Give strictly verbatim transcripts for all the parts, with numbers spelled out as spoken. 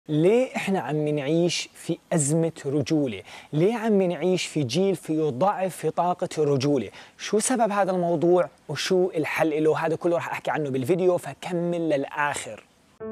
ليه إحنا عم نعيش في أزمة رجولة؟ ليه عم نعيش في جيل فيه ضعف في طاقة الرجولة؟ شو سبب هذا الموضوع وشو الحل له؟ هذا كله رح أحكي عنه بالفيديو، فكمل للآخر.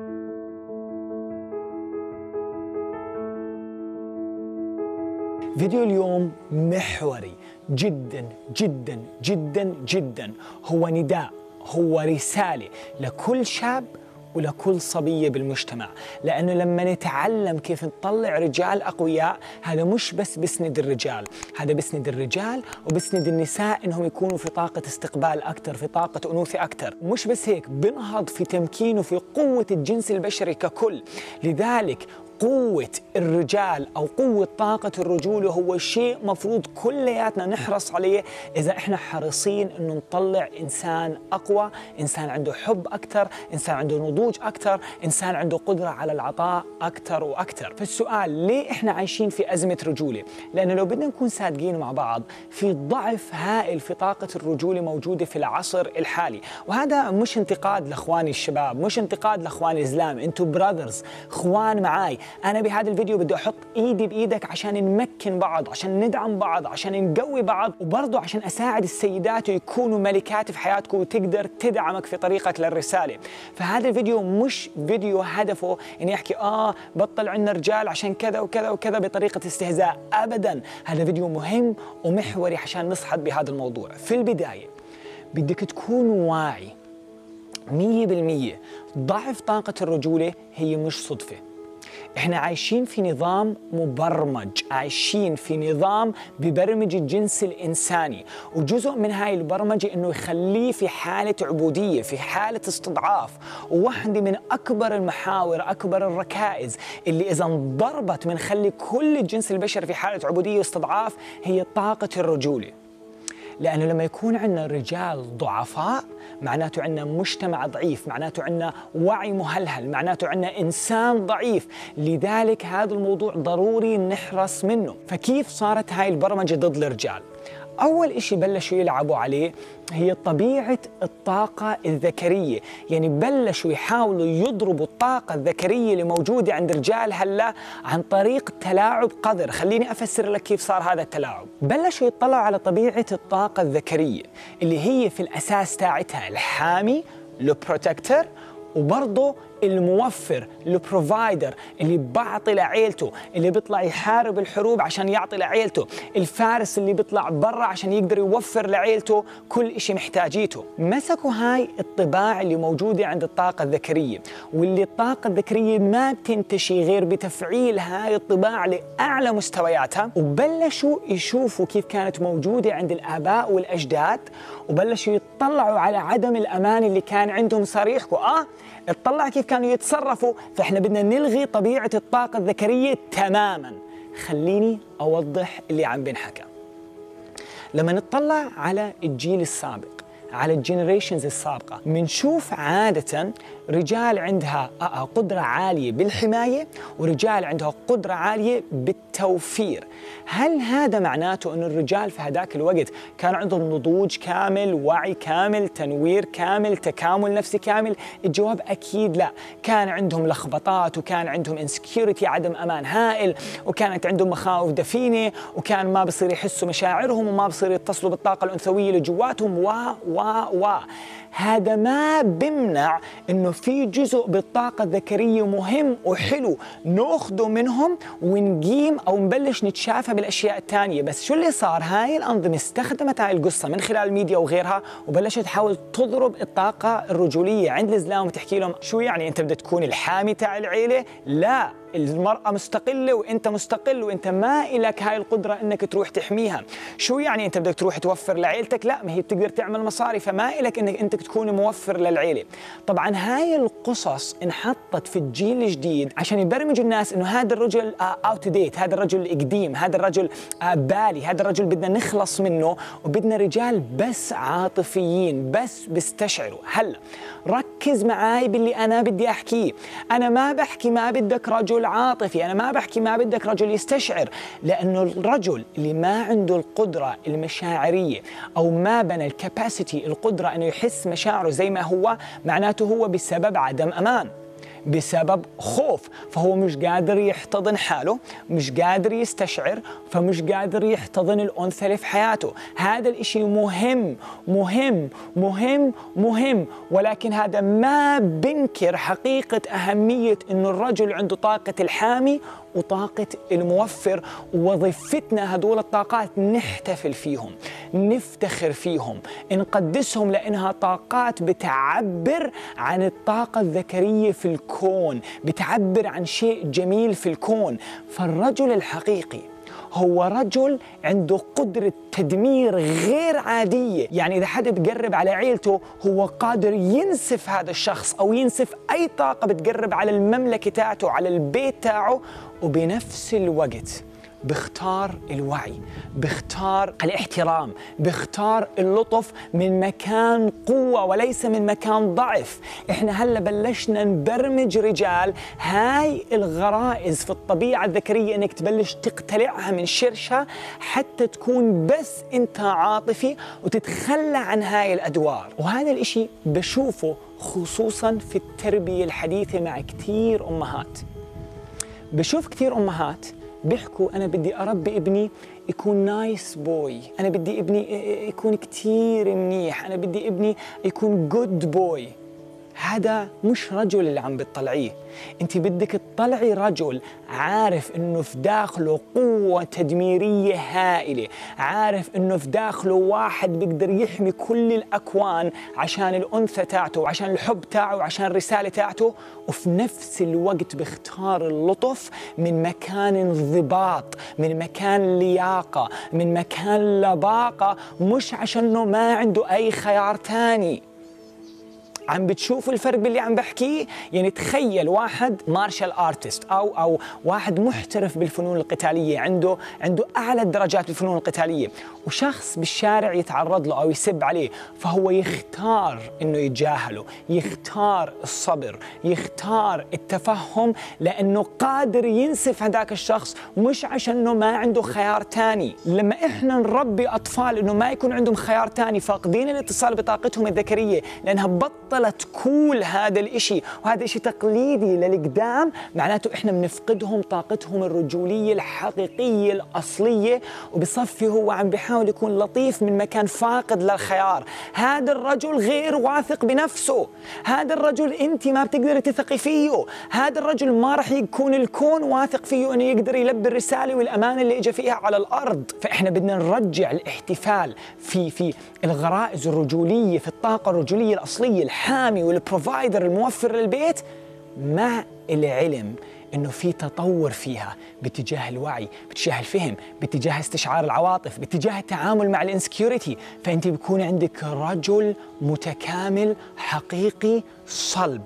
فيديو اليوم محوري جدا جدا جدا جدا، هو نداء، هو رسالة لكل شاب ولكل صبية بالمجتمع، لأنه لما نتعلم كيف نطلع رجال أقوياء، هذا مش بس بسند الرجال، هذا بسند الرجال وبسند النساء إنهم يكونوا في طاقة استقبال أكثر، في طاقة أنوثة أكثر. مش بس هيك، بنهض في تمكين وفي قوة الجنس البشري ككل. لذلك قوة الرجال أو قوة طاقة الرجولة هو شيء مفروض كلياتنا نحرص عليه إذا إحنا حريصين إنه نطلع إنسان أقوى، إنسان عنده حب أكثر، إنسان عنده نضوج أكثر، إنسان عنده قدرة على العطاء أكثر وأكثر. فالسؤال، ليه إحنا عايشين في أزمة رجولة؟ لأنه لو بدنا نكون صادقين مع بعض، في ضعف هائل في طاقة الرجولة موجودة في العصر الحالي. وهذا مش انتقاد لإخواني الشباب، مش انتقاد لإخواني الإسلام، أنتوا براذرز، إخوان معاي. أنا بهذا الفيديو بدي أحط إيدي بإيدك عشان نمكن بعض، عشان ندعم بعض، عشان نقوي بعض، وبرضه عشان أساعد السيدات يكونوا ملكات في حياتكم وتقدر تدعمك في طريقك للرسالة. فهذا الفيديو مش فيديو هدفه إني أحكي آه بطل عنا رجال عشان كذا وكذا وكذا بطريقة استهزاء، أبدا. هذا فيديو مهم ومحوري عشان نصحد بهذا الموضوع. في البداية بدك تكون واعي مية بالمية، ضعف طاقة الرجولة هي مش صدفة. احنا عايشين في نظام مبرمج، عايشين في نظام ببرمج الجنس الإنساني، وجزء من هاي البرمجة انه يخليه في حالة عبودية، في حالة استضعاف. وواحدة من أكبر المحاور، أكبر الركائز اللي إذا انضربت بنخلي كل الجنس البشري في حالة عبودية واستضعاف هي طاقة الرجولة. لأنه لما يكون عندنا رجال ضعفاء معناته عندنا مجتمع ضعيف، معناته عندنا وعي مهلهل، معناته عندنا إنسان ضعيف. لذلك هذا الموضوع ضروري نحرص منه. فكيف صارت هاي البرمجة ضد الرجال؟ أول إشي بلشوا يلعبوا عليه هي طبيعة الطاقة الذكرية، يعني بلشوا يحاولوا يضربوا الطاقة الذكرية اللي موجودة عند رجال هلا عن طريق تلاعب قذر. خليني أفسر لك كيف صار هذا التلاعب. بلشوا يطلعوا على طبيعة الطاقة الذكرية اللي هي في الأساس تاعتها الحامي، البروتكتر، وبرضه الموفر، البروفايدر، اللي بعطي لعيلته، اللي بيطلع يحارب الحروب عشان يعطي لعيلته، الفارس اللي بيطلع برا عشان يقدر يوفر لعيلته كل إشي محتاجيته. مسكوا هاي الطباع اللي موجودة عند الطاقة الذكرية، واللي الطاقة الذكرية ما بتنتشي غير بتفعيل هاي الطباع لأعلى مستوياتها، وبلشوا يشوفوا كيف كانت موجودة عند الآباء والأجداد، وبلشوا يطلعوا على عدم الأمان اللي كان عندهم. صار يحكوا آه اطلع كيف كانوا يتصرفوا، فإحنا بدنا نلغي طبيعة الطاقة الذكرية تماماً. خليني أوضح اللي عم بنحكى. لما نطلع على الجيل السابق، على الجينيريشنز السابقة، منشوف عادة رجال عندها قدرة عالية بالحماية ورجال عندها قدرة عالية بالتوفير. هل هذا معناته أن الرجال في هذاك الوقت كان عندهم نضوج كامل، وعي كامل، تنوير كامل، تكامل نفسي كامل؟ الجواب أكيد لا. كان عندهم لخبطات، وكان عندهم انسكيورتي، عدم أمان هائل، وكانت عندهم مخاوف دفينة، وكان ما بصير يحسوا مشاعرهم، وما بصير يتصلوا بالطاقة الأنثوية اللي جواتهم و و و هذا ما بمنع إنه في جزء بالطاقة الذكرية مهم وحلو ناخده منهم ونقيم أو نبلش نتشافى بالأشياء الثانية. بس شو اللي صار؟ هاي الأنظمة استخدمت هاي القصة من خلال الميديا وغيرها، وبلشت تحاول تضرب الطاقة الرجولية عند الإسلام وتحكي لهم شو يعني أنت بدك تكون الحامي تاع العيلة؟ لا، المرأة مستقلة وأنت مستقل، وأنت ما إلك هاي القدرة إنك تروح تحميها. شو يعني أنت بدك تروح توفر لعيلتك؟ لا، ما هي بتقدر تعمل مصاري، فما إلك إنك أنت تكون موفر للعيلة. طبعا هاي القصص انحطت في الجيل الجديد عشان يبرمجوا الناس إنه هذا الرجل اوت ديت، هذا الرجل قديم، هذا الرجل بالي، هذا الرجل بدنا نخلص منه، وبدنا رجال بس عاطفيين، بس بيستشعروا. هلا ركز معاي باللي أنا بدي أحكيه. أنا ما بحكي ما بدك رجل عاطفي، أنا ما بحكي ما بدك رجل يستشعر، لأنه الرجل اللي ما عنده القدرة المشاعرية أو ما بنى الكاباسيتي، القدرة أنه يحس مشاعره زي ما هو، معناته هو بسبب عدم أمان. بسبب خوف، فهو مش قادر يحتضن حاله، مش قادر يستشعر، فمش قادر يحتضن الأنثى اللي في حياته. هذا الإشي مهم مهم مهم مهم، ولكن هذا ما بنكر حقيقة أهمية إنه الرجل عنده طاقة الحامي وطاقة الموفر، ووظيفتنا هدول الطاقات نحتفل فيهم، نفتخر فيهم، نقدسهم، لأنها طاقات بتعبر عن الطاقة الذكرية في الكون، بتعبر عن شيء جميل في الكون. فالرجل الحقيقي هو رجل عنده قدرة تدمير غير عادية، يعني إذا حد بتقرب على عيلته هو قادر ينسف هذا الشخص أو ينسف أي طاقة بتقرب على المملكة تاعته، على البيت تاعه، وبنفس الوقت بختار الوعي، بختار الاحترام، بختار اللطف من مكان قوة وليس من مكان ضعف. احنا هلا بلشنا نبرمج رجال هاي الغرائز في الطبيعة الذكرية انك تبلش تقتلعها من شرشها حتى تكون بس انت عاطفي وتتخلى عن هاي الادوار. وهذا الاشي بشوفه خصوصا في التربية الحديثة مع كتير امهات. بشوف كتير امهات بيحكوا أنا بدي أربي ابني يكون نايس بوي، أنا بدي ابني يكون كتير منيح، أنا بدي ابني يكون جود بوي. هذا مش رجل اللي عم بتطلعيه، انت بدك تطلعي رجل عارف انه في داخله قوة تدميرية هائلة، عارف انه في داخله واحد بيقدر يحمي كل الاكوان عشان الانثى تاعته وعشان الحب تاعه وعشان الرسالة تاعته، وفي نفس الوقت بيختار اللطف من مكان انضباط، من مكان لياقة، من مكان لباقة، مش عشانه ما عنده اي خيار تاني. عم بتشوفوا الفرق باللي عم بحكيه؟ يعني تخيل واحد مارشال ارتست او او واحد محترف بالفنون القتاليه، عنده عنده اعلى الدرجات بالفنون القتاليه، وشخص بالشارع يتعرض له او يسب عليه، فهو يختار انه يتجاهله، يختار الصبر، يختار التفهم، لانه قادر ينسف هذاك الشخص، مش عشانه ما عنده خيار تاني. لما احنا نربي اطفال انه ما يكون عندهم خيار تاني، فاقدين الاتصال بطاقتهم الذكريه لانها بطل كول هذا الاشي، وهذا اشي تقليدي للقدام، معناته احنا بنفقدهم طاقتهم الرجولية الحقيقية الأصلية، وبصفي هو عم بيحاول يكون لطيف من مكان فاقد للخيار. هذا الرجل غير واثق بنفسه، هذا الرجل انت ما بتقدري تثقي فيه، هذا الرجل ما راح يكون الكون واثق فيه انه يقدر يلبي الرسالة والأمانة اللي اجى فيها على الأرض. فاحنا بدنا نرجع الاحتفال في في الغرائز الرجولية، في الطاقة الرجولية الأصلية، الحامي والبروفايدر الموفر للبيت، مع العلم انه في تطور فيها باتجاه الوعي، باتجاه الفهم، باتجاه استشعار العواطف، باتجاه التعامل مع الانسكيورتي. فانت بيكون عندك رجل متكامل حقيقي صلب.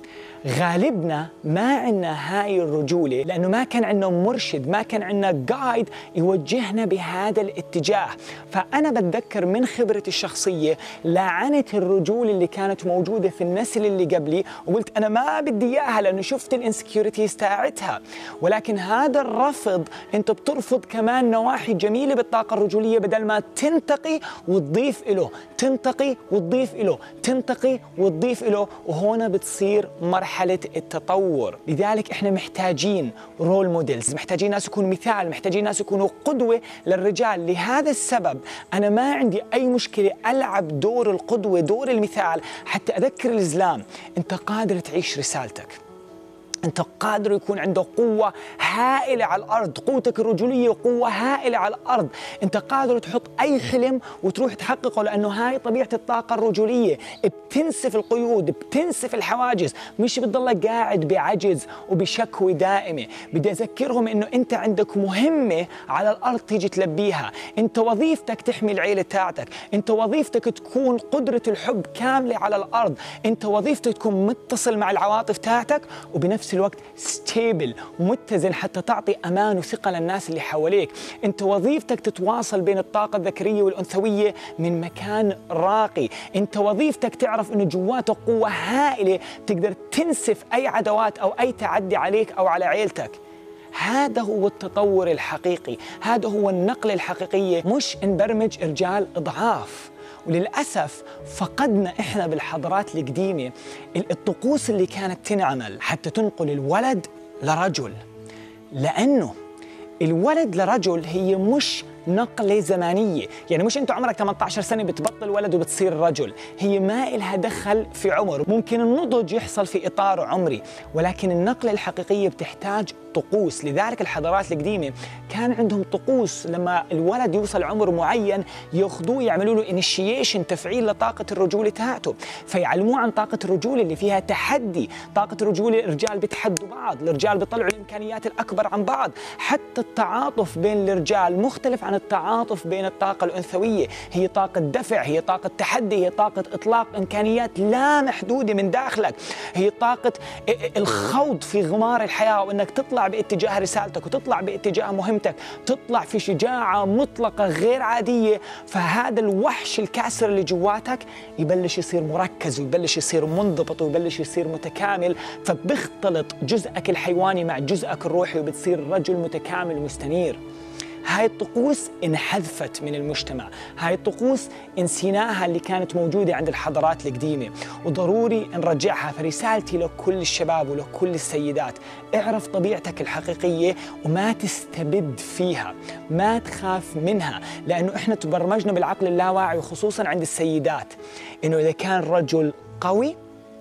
غالبنا ما عندنا هاي الرجولة لأنه ما كان عندنا مرشد، ما كان عندنا جايد يوجهنا بهذا الاتجاه. فأنا بتذكر من خبرتي الشخصية لعنت الرجولة اللي كانت موجودة في النسل اللي قبلي، وقلت أنا ما بدي إياها لأنه شفت الانسكيورتيز تاعتها. ولكن هذا الرفض، أنت بترفض كمان نواحي جميلة بالطاقة الرجولية، بدل ما تنتقي وتضيف إله، تنتقي وتضيف إله، تنتقي وتضيف إله، وهنا بتصير مرحلة مرحلة التطور. لذلك احنا محتاجين رول موديلز، محتاجين ناس يكونوا مثال، محتاجين ناس يكونوا قدوة للرجال. لهذا السبب انا ما عندي اي مشكلة العب دور القدوة، دور المثال، حتى اذكر الزلام انت قادر تعيش رسالتك، أنت قادر يكون عنده قوة هائلة على الأرض، قوتك الرجولية قوة هائلة على الأرض، أنت قادر تحط أي حلم وتروح تحققه، لأنه هاي طبيعة الطاقة الرجولية، بتنسف القيود، بتنسف الحواجز، مش بتضلك قاعد بعجز وبشكوى دائمة. بدي أذكرهم إنه أنت عندك مهمة على الأرض تيجي تلبيها، أنت وظيفتك تحمي العيلة تاعتك، أنت وظيفتك تكون قدرة الحب كاملة على الأرض، أنت وظيفتك تكون متصل مع العواطف تاعتك، وبنفس الوقت ستيبل متزن حتى تعطي امان وثقه للناس اللي حواليك. انت وظيفتك تتواصل بين الطاقه الذكريه والانثويه من مكان راقي، انت وظيفتك تعرف انه جواتك قوه هائله تقدر تنسف اي عدوات او اي تعدي عليك او على عيلتك. هذا هو التطور الحقيقي، هذا هو النقله الحقيقيه، مش نبرمج رجال ضعاف وللأسف فقدنا إحنا بالحضارات القديمة الطقوس اللي كانت تنعمل حتى تنقل الولد لرجل، لأنه الولد لرجل هي مش نقلة زمانية، يعني مش أنت عمرك ثمانية عشر سنة بتبطل ولد وبتصير رجل، هي ما إلها دخل في عمر. ممكن النضج يحصل في إطار عمري، ولكن النقلة الحقيقية بتحتاج طقوس. لذلك الحضارات القديمة كان عندهم طقوس، لما الولد يوصل عمر معين ياخذوه يعملوا له انيشيشن، تفعيل لطاقة الرجولة تاعته، فيعلموه عن طاقة الرجولة اللي فيها تحدي. طاقة الرجولة الرجال بيتحدوا بعض، الرجال بيطلعوا الإمكانيات الأكبر عن بعض، حتى التعاطف بين الرجال مختلف عن التعاطف بين الطاقة الأنثوية. هي طاقة دفع، هي طاقة تحدي، هي طاقة إطلاق إمكانيات لا محدودة من داخلك، هي طاقة الخوض في غمار الحياة، وأنك تطلع باتجاه رسالتك وتطلع باتجاه مهمتك، تطلع في شجاعة مطلقة غير عادية. فهذا الوحش الكاسر اللي جواتك يبلش يصير مركز، ويبلش يصير منضبط، ويبلش يصير متكامل، فبيختلط جزءك الحيواني مع جزءك الروحي، وبتصير رجل متكامل مستنير. هاي الطقوس انحذفت من المجتمع، هاي الطقوس انسيناها اللي كانت موجودة عند الحضارات القديمة، وضروري نرجعها. فرسالتي لكل الشباب ولكل السيدات، اعرف طبيعتك الحقيقية وما تستبد فيها، ما تخاف منها، لأنه إحنا تبرمجنا بالعقل اللاواعي، وخصوصا عند السيدات، إنه إذا كان رجل قوي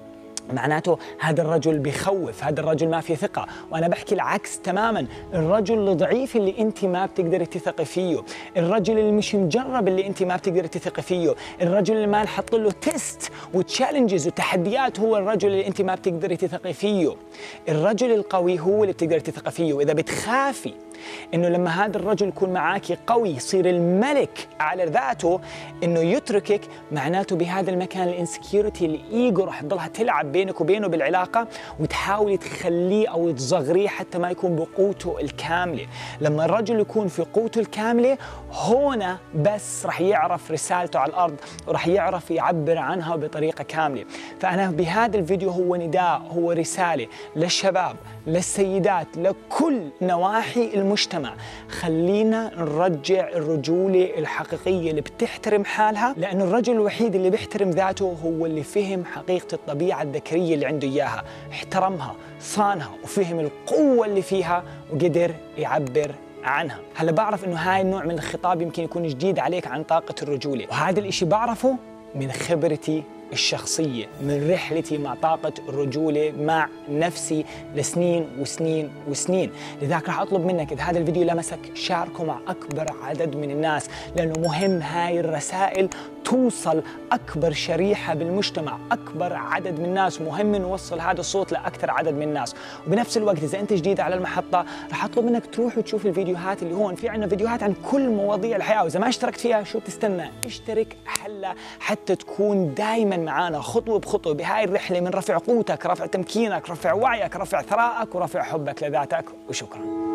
معناته هذا الرجل بيخوف، هذا الرجل ما في ثقة. وأنا بحكي العكس تماماً، الرجل الضعيف اللي أنت ما بتقدري تثقي فيه، الرجل اللي مش مجرب اللي أنت ما بتقدري تثقي فيه، الرجل اللي ما نحط له تيست وتشالنجز وتحديات، هو الرجل اللي أنت ما بتقدري تثقي فيه. الرجل القوي هو اللي بتقدري تثقي فيه. وإذا بتخافي إنه لما هذا الرجل يكون معاكي قوي يصير الملك على ذاته، إنه يتركك، معناته بهذا المكان الانسكيورتي الإيجو رح تضلها تلعب بينك وبينه بالعلاقة، وتحاولي تخليه أو تصغريه حتى ما يكون بقوته الكاملة. لما الرجل يكون في قوته الكاملة، هنا بس رح يعرف رسالته على الأرض، ورح يعرف يعبر عنها بطريقة كاملة. فأنا بهذا الفيديو هو نداء، هو رسالة للشباب، للسيدات، لكل نواحي المجتمع. خلينا نرجع الرجولة الحقيقية اللي بتحترم حالها، لأن الرجل الوحيد اللي بيحترم ذاته هو اللي فهم حقيقة الطبيعة الذكرية اللي عنده إياها، احترمها، صانها، وفهم القوة اللي فيها، وقدر يعبر عنها. هلا بعرف إنه هاي النوع من الخطاب يمكن يكون جديد عليك عن طاقة الرجولة، وهذا الإشي بعرفه من خبرتي الشخصية، من رحلتي مع طاقة الرجولة مع نفسي لسنين وسنين وسنين. لذلك راح أطلب منك إذا هذا الفيديو لمسك شاركه مع أكبر عدد من الناس، لأنه مهم هاي الرسائل توصل أكبر شريحة بالمجتمع، أكبر عدد من الناس. مهم نوصل هذا الصوت لأكثر عدد من الناس. وبنفس الوقت إذا أنت جديد على المحطة راح أطلب منك تروح وتشوف الفيديوهات اللي هون، في عنا فيديوهات عن كل مواضيع الحياة، وإذا ما اشتركت فيها شو بتستنى؟ اشترك هلا حتى تكون دائما معنا خطوة بخطوة بهاي الرحلة من رفع قوتك، رفع تمكينك، رفع وعيك، رفع ثرائك، ورفع حبك لذاتك. وشكرا.